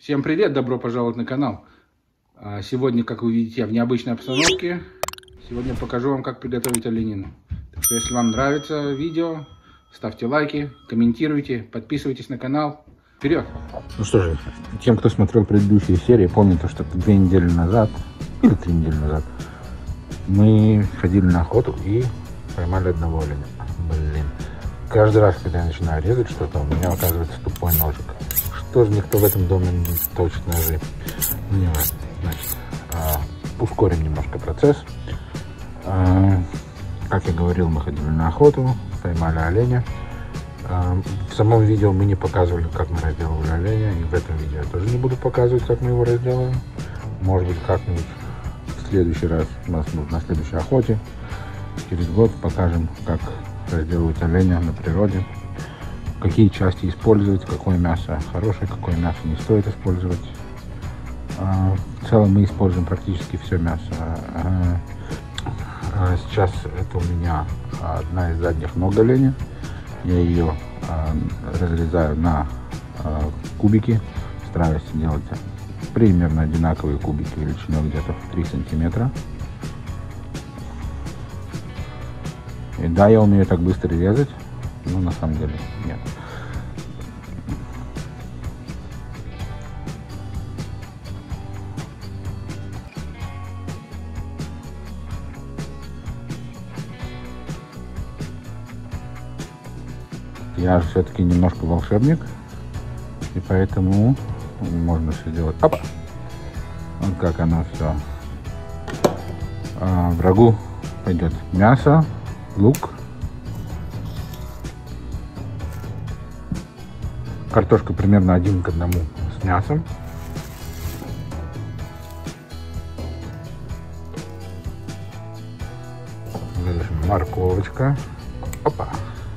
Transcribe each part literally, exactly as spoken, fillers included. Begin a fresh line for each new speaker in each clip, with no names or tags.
Всем привет, добро пожаловать на канал. Сегодня, как вы видите, я в необычной обстановке. Сегодня покажу вам, как приготовить оленину. Так что, если вам нравится видео, ставьте лайки, комментируйте, подписывайтесь на канал. Вперед!
Ну что же, тем, кто смотрел предыдущие серии, помните, что две недели назад, или три недели назад, мы ходили на охоту и поймали одного оленя. Блин. Каждый раз, когда я начинаю резать что-то, у меня оказывается тупой ножик. Что же никто в этом доме не точит ножи? Ну, не важно. Значит, а, ускорим немножко процесс. А, как я говорил, мы ходили на охоту, поймали оленя. А, в самом видео мы не показывали, как мы разделывали оленя. И в этом видео я тоже не буду показывать, как мы его разделаем. Может быть, как-нибудь в следующий раз, у нас на следующей охоте, через год покажем, как разделывать оленя на природе. Какие части использовать, какое мясо хорошее, какое мясо не стоит использовать. В целом мы используем практически все мясо. Сейчас это у меня одна из задних ног оленя. Я ее разрезаю на кубики. Стараюсь делать примерно одинаковые кубики величиной где-то в три сантиметра. И да, я умею так быстро резать. Ну, на самом деле, нет. Я же все-таки немножко волшебник. И поэтому можно все делать. Опа! Вот как оно все. А, врагу пойдет мясо, лук. Картошка примерно один к одному с мясом. Дальше морковочка. Опа.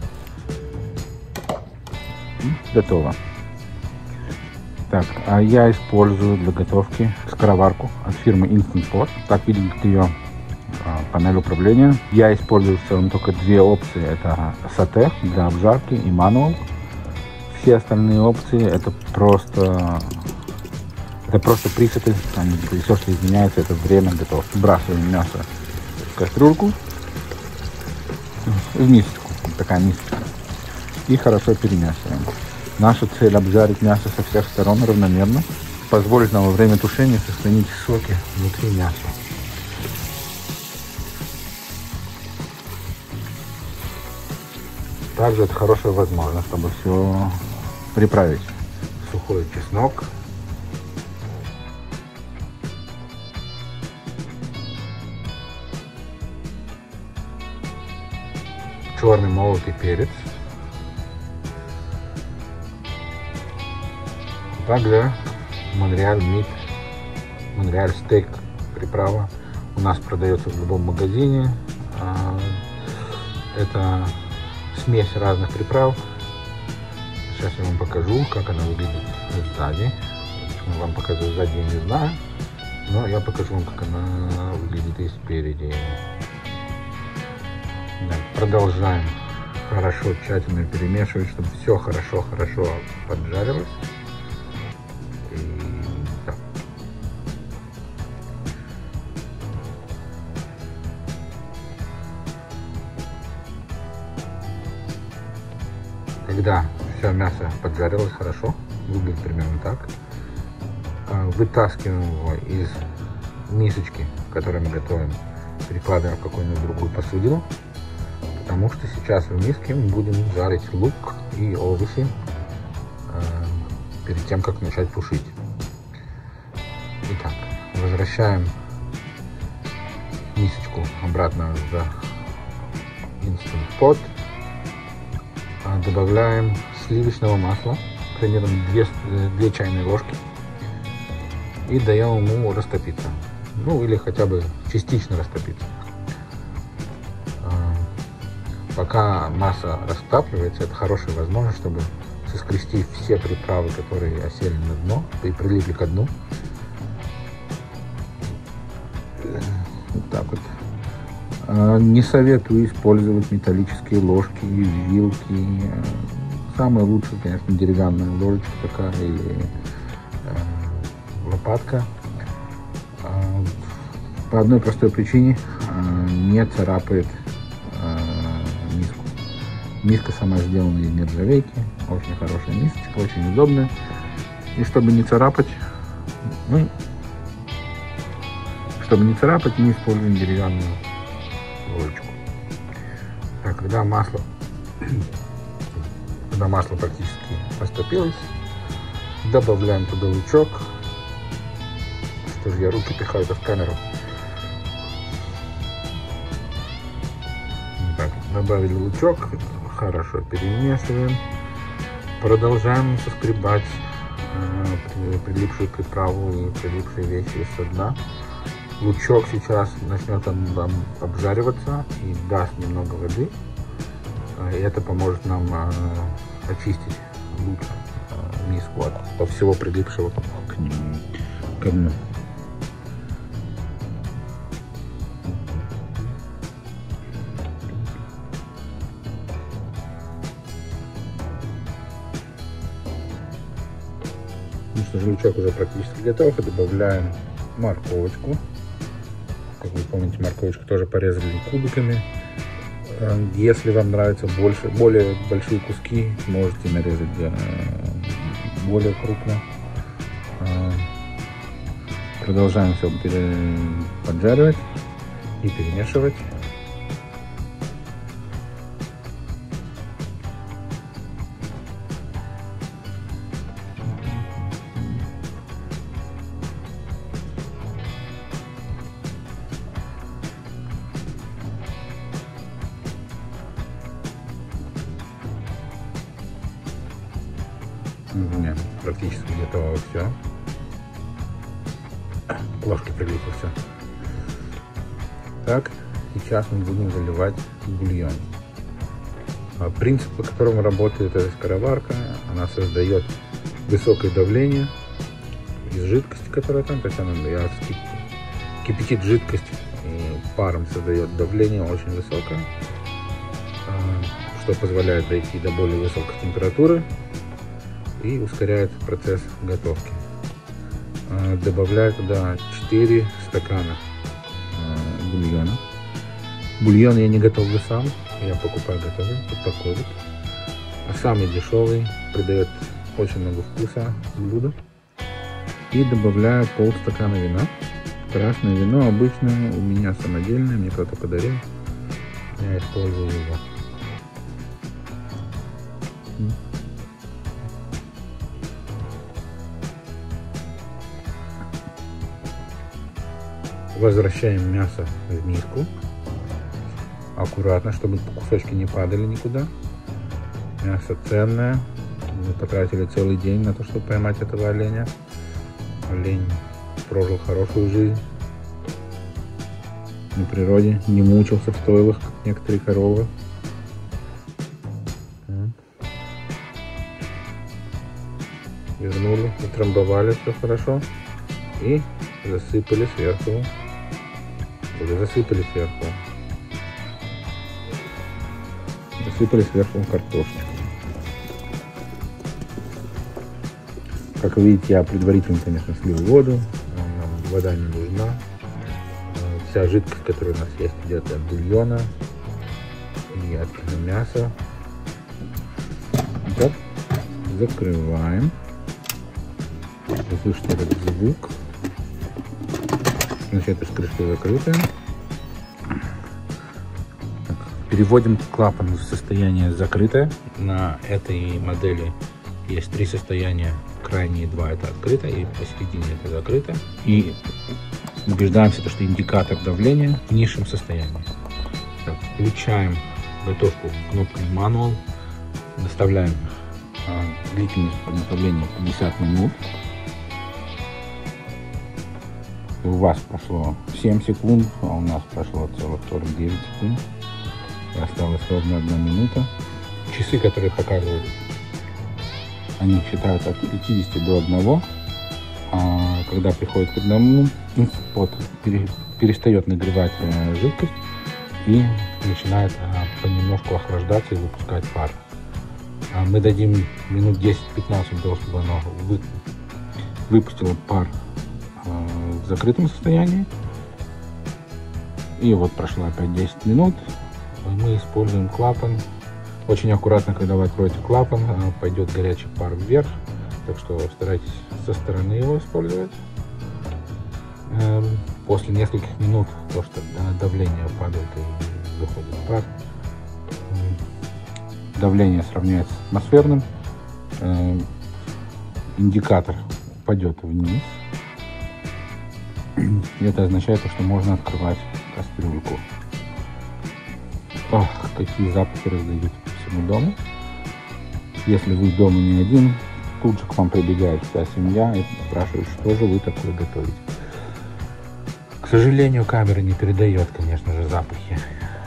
Готово. Так, а я использую для готовки скороварку от фирмы Instant Pot. Так видит ее а, панель управления. Я использую в целом только две опции. Это сате для обжарки и мануал. Все остальные опции это просто это просто пресеты, там, все, что изменяется, это время готовки. Сбрасываем мясо в кастрюльку, в мисочку, такая мисочка, и хорошо перемешиваем. Наша цель обжарить мясо со всех сторон равномерно, позволить нам во время тушения сохранить соки внутри мяса. Также это хорошая возможность, чтобы все приправить. Сухой чеснок. Черный молотый перец. Также Монреаль Мит, Монреаль стейк приправа. У нас продается в любом магазине. Это смесь разных приправ. Сейчас я вам покажу, как она выглядит сзади. Почему вам показываю сзади, я не знаю. Но я покажу вам, как она выглядит и спереди. Да, продолжаем хорошо, тщательно перемешивать, чтобы все хорошо-хорошо поджарилось. И, да. Когда все мясо поджарилось хорошо, выглядит примерно так. Вытаскиваем его из мисочки, в которой мы готовим, перекладываем в какую-нибудь другую посудину, потому что сейчас в миске мы будем жарить лук и овощи э, перед тем, как начать тушить. Итак, возвращаем мисочку обратно в Instant Pot. Добавляем сливочного масла, примерно две чайные ложки, и даем ему растопиться, ну или хотя бы частично растопиться. Пока масса растапливается, это хорошая возможность, чтобы соскрести все приправы, которые осели на дно и прилипли ко дну. Вот так вот. Не советую использовать металлические ложки и вилки. Самое лучшее, конечно, деревянная ложечка такая или э, лопатка. По одной простой причине не царапает миску. Миска сама сделана из нержавейки. Очень хорошая мисочка, очень удобная. И чтобы не царапать, ну, чтобы не царапать, мы используем деревянную ложечку. Так, когда масло, когда масло практически растопилось, добавляем туда лучок. Что же я руки пихаю в камеру. Так, добавили лучок, хорошо перемешиваем. Продолжаем соскребать э, прилипшую приправу и прилипшие вещи со дна. Лучок сейчас начнет обжариваться и даст немного воды. И это поможет нам э, очистить лучше э, миску от, от всего прилипшего к нему, к дну. Ну что же, лучок уже практически готов. И добавляем морковочку. Как вы помните, морковочку тоже порезали кубиками. Если вам нравятся больше, более большие куски, можете нарезать более крупно. Продолжаем все поджаривать и перемешивать. У меня практически готово все. К ложке прилипло все. Так, сейчас мы будем заливать бульон. Принцип, по которому работает эта скороварка, она создает высокое давление из жидкости, которая там, то есть она кипятит жидкость и паром создает давление очень высокое, что позволяет дойти до более высокой температуры и ускоряет процесс готовки. Добавляю туда четыре стакана бульона. Бульон я не готовлю сам, я покупаю готовый, вот такой вот. Самый дешевый, придает очень много вкуса блюду. И добавляю полстакана вина. Красное вино обычное, у меня самодельное, мне кто-то подарил. Я использую его. Возвращаем мясо в миску. Аккуратно, чтобы кусочки не падали никуда. Мясо ценное. Мы потратили целый день на то, чтобы поймать этого оленя. Олень прожил хорошую жизнь на природе, не мучился в стойлах, как некоторые коровы. Вернули, утрамбовали все хорошо и засыпали сверху. Засыпали сверху. Засыпали сверху картошечку. Как вы видите, я предварительно, конечно, слил воду. Нам вода не нужна. Вся жидкость, которая у нас есть, идет от бульона и от мяса. Так, закрываем. Вы слышите этот звук. Значит, эта крышка закрытая. Так, переводим клапан в состояние закрытое. На этой модели есть три состояния. Крайние два это открыто, и посередине это закрыто. И убеждаемся, что индикатор давления в низшем состоянии. Так, включаем готовку кнопкой Manual. Доставляем а, длительность приготовления пятьдесят минут. У вас прошло семь секунд, а у нас прошло целых сорок девять секунд. И осталась ровно одна минута. Часы, которые показывают, они считают от пятидесяти до одного. А когда приходит к одному, вот, пере, перестает нагревать э, жидкость и начинает э, понемножку охлаждаться и выпускать пар. А мы дадим минут десять-пятнадцать, чтобы оно вы, выпустило пар в закрытом состоянии. И вот прошло опять десять минут. Мы используем клапан. Очень аккуратно, когда вы откроете клапан, пойдет горячий пар вверх. Так что старайтесь со стороны его использовать. После нескольких минут, то что давление падает и выходит пар, давление сравняется с атмосферным, индикатор упадет вниз. Это означает, что можно открывать кастрюльку. Ох, какие запахи раздают по всему дому. Если вы дома не один, тут же к вам прибегает вся семья и спрашивает, что же вы такое готовите. К сожалению, камера не передает, конечно же, запахи.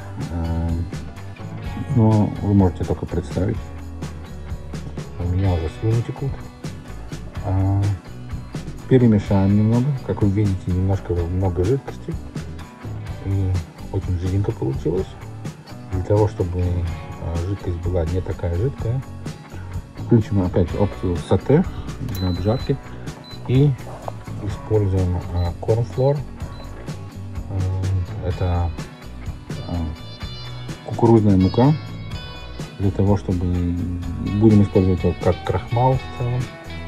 Но вы можете только представить. У меня уже слюни текут. Перемешаем немного. Как вы видите, немножко много жидкости. И очень жиденько получилось. Для того, чтобы жидкость была не такая жидкая, включим опять опцию сате для обжарки. И используем корнфлор. Это кукурузная мука, для того, чтобы будем использовать его как крахмал в целом,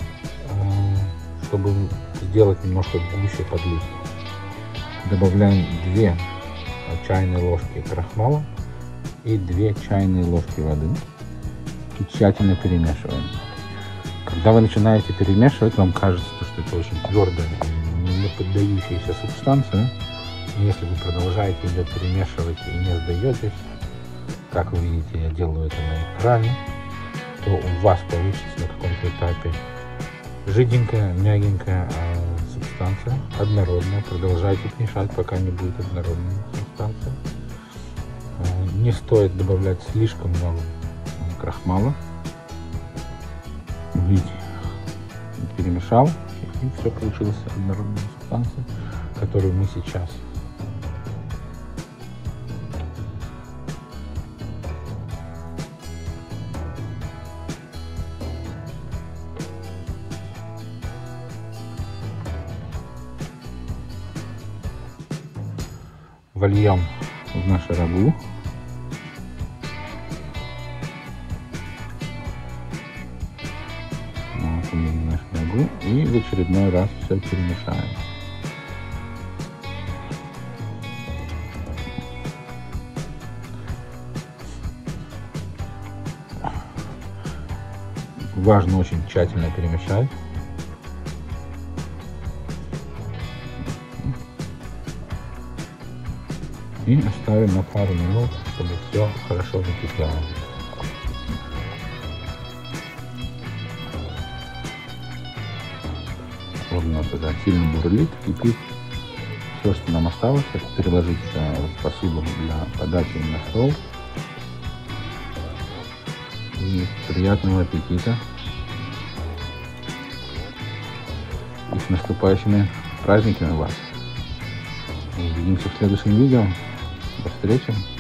чтобы сделать немножко гуще подлив. Добавляем две чайные ложки крахмала и две чайные ложки воды и тщательно перемешиваем. Когда вы начинаете перемешивать, вам кажется, что это очень твердая, не поддающаяся субстанция. Если вы продолжаете ее перемешивать и не сдаетесь, как вы видите, я делаю это на экране, то у вас получится на каком-то этапе жиденькая, мягенькая э, субстанция, однородная. Продолжайте мешать, пока не будет однородной субстанции. Э, не стоит добавлять слишком много крахмала. Видите, перемешал, и все получилось однородная субстанция, которую мы сейчас вольем в наше рагу. Вот наш рагу. И в очередной раз все перемешаем. Важно очень тщательно перемешать. И оставим на пару минут, чтобы все хорошо закипело. Вот у нас это сильно бурлит, кипит. Все, что нам осталось, это переложить в посуду для подачи на стол. И приятного аппетита. И с наступающими праздниками вас. Увидимся в следующем видео. До встречи.